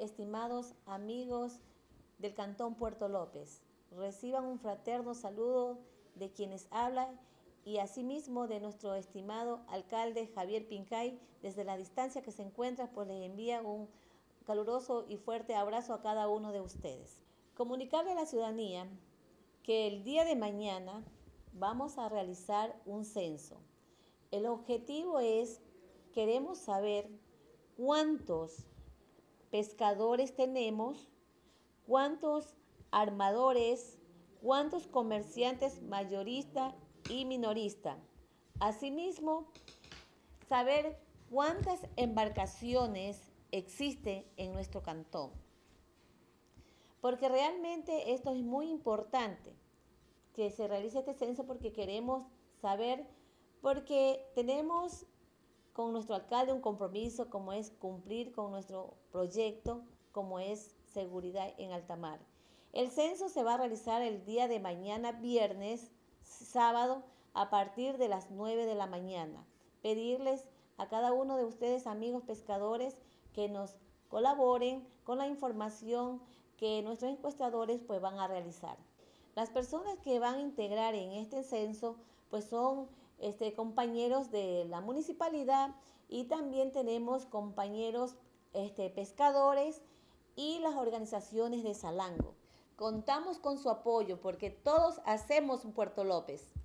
estimados amigos del Cantón Puerto López. Reciban un fraterno saludo de quienes hablan y asimismo de nuestro estimado alcalde Javier Pincay. Desde la distancia que se encuentra, pues les envía un caluroso y fuerte abrazo a cada uno de ustedes. Comunicarle a la ciudadanía que el día de mañana vamos a realizar un censo. El objetivo es, queremos saber cuántos pescadores tenemos, cuántos armadores, cuántos comerciantes mayoristas y minoristas. Asimismo, saber cuántas embarcaciones existen en nuestro cantón. Porque realmente esto es muy importante, que se realice este censo porque queremos saber, porque tenemos con nuestro alcalde un compromiso como es cumplir con nuestro proyecto, como es seguridad en alta mar. El censo se va a realizar el día de mañana, viernes, sábado, a partir de las 9 de la mañana. Pedirles a cada uno de ustedes, amigos pescadores, que nos colaboren con la información que nuestros encuestadores pues van a realizar. Las personas que van a integrar en este censo pues son compañeros de la municipalidad y también tenemos compañeros pescadores y las organizaciones de Salango. Contamos con su apoyo porque todos hacemos un Puerto López.